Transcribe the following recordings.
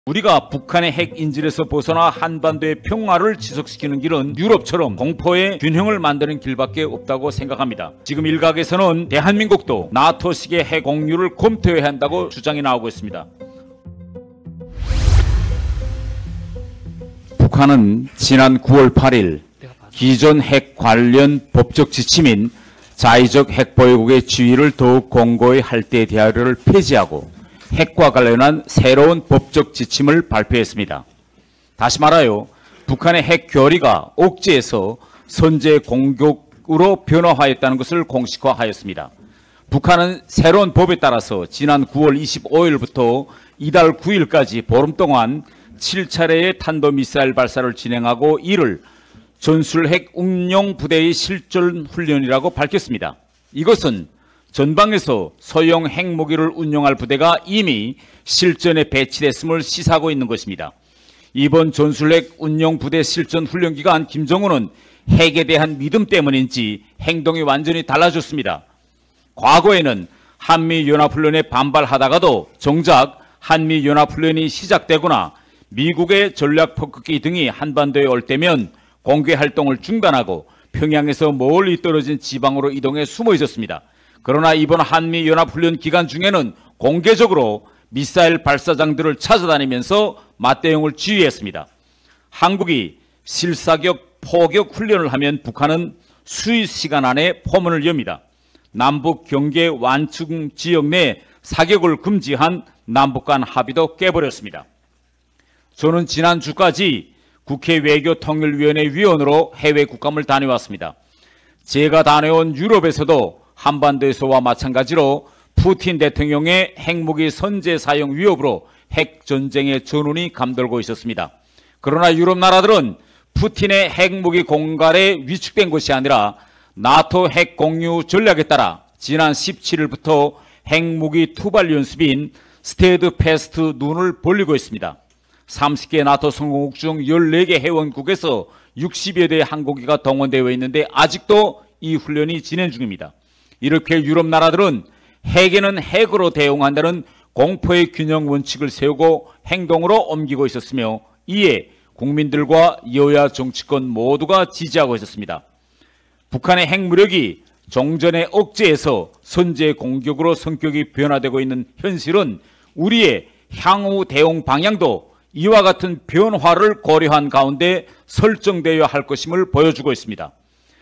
우리가 북한의 핵 인질에서 벗어나 한반도의 평화를 지속시키는 길은 유럽처럼 공포의 균형을 만드는 길밖에 없다고 생각합니다. 지금 일각에서는 대한민국도 나토식의 핵 공유를 검토해야 한다고 주장이 나오고 있습니다. 북한은 지난 9월 8일 기존 핵 관련 법적 지침인 자의적 핵 보유국의 지위를 더욱 공고히 할 때 대화를 폐지하고 핵과 관련한 새로운 법적 지침을 발표했습니다. 다시 말하여 북한의 핵 결의가 억지에서 선제 공격으로 변화하였다는 것을 공식화하였습니다. 북한은 새로운 법에 따라서 지난 9월 25일부터 이달 9일까지 보름 동안 7차례의 탄도미사일 발사를 진행하고 이를 전술핵 운용 부대의 실전 훈련이라고 밝혔습니다. 이것은 전방에서 소형 핵무기를 운용할 부대가 이미 실전에 배치됐음을 시사하고 있는 것입니다. 이번 전술핵 운용 부대 실전 훈련 기간 김정은은 핵에 대한 믿음 때문인지 행동이 완전히 달라졌습니다. 과거에는 한미연합훈련에 반발하다가도 정작 한미연합훈련이 시작되거나 미국의 전략 폭격기 등이 한반도에 올 때면 공개활동을 중단하고 평양에서 멀리 떨어진 지방으로 이동해 숨어 있었습니다. 그러나 이번 한미연합훈련 기간 중에는 공개적으로 미사일 발사장들을 찾아다니면서 맞대응을 지휘했습니다. 한국이 실사격, 포격 훈련을 하면 북한은 수시간 안에 포문을 엽니다. 남북 경계 완충 지역 내 사격을 금지한 남북 간 합의도 깨버렸습니다. 저는 지난주까지 국회 외교통일위원회 위원으로 해외 국감을 다녀왔습니다. 제가 다녀온 유럽에서도 한반도에서와 마찬가지로 푸틴 대통령의 핵무기 선제 사용 위협으로 핵전쟁의 전운이 감돌고 있었습니다. 그러나 유럽 나라들은 푸틴의 핵무기 공갈에 위축된 것이 아니라 나토 핵 공유 전략에 따라 지난 17일부터 핵무기 투발 연습인 스테드 패스트 눈을 벌리고 있습니다. 30개 나토 성공국 중 14개 회원국에서 60여 대의 항공기가 동원되어 있는데 아직도 이 훈련이 진행 중입니다. 이렇게 유럽 나라들은 핵에는 핵으로 대응한다는 공포의 균형 원칙을 세우고 행동으로 옮기고 있었으며 이에 국민들과 여야 정치권 모두가 지지하고 있었습니다. 북한의 핵무력이 종전의 억제에서 선제 공격으로 성격이 변화되고 있는 현실은 우리의 향후 대응 방향도 이와 같은 변화를 고려한 가운데 설정되어야 할 것임을 보여주고 있습니다.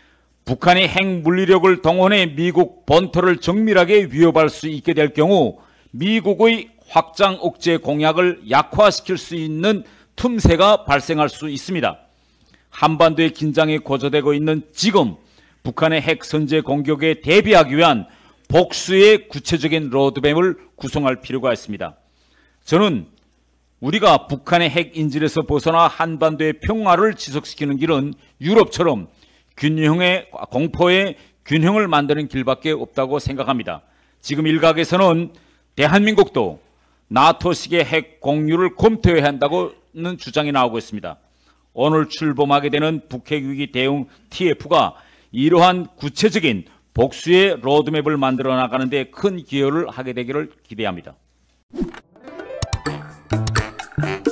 북한이 핵물리력을 동원해 미국 본토를 정밀하게 위협할 수 있게 될 경우 미국의 확장 억제 공약을 약화시킬 수 있는 틈새가 발생할 수 있습니다. 한반도의 긴장이 고조되고 있는 지금 북한의 핵 선제 공격에 대비하기 위한 복수의 구체적인 로드맵을 구성할 필요가 있습니다. 저는 우리가 북한의 핵 인질에서 벗어나 한반도의 평화를 지속시키는 길은 유럽처럼 공포의 균형을 만드는 길밖에 없다고 생각합니다. 지금 일각에서는 대한민국도 나토식의 핵 공유를 검토해야 한다고는 주장이 나오고 있습니다. 오늘 출범하게 되는 북핵 위기 대응 TF가 이러한 구체적인 복수의 로드맵을 만들어 나가는 데 큰 기여를 하게 되기를 기대합니다.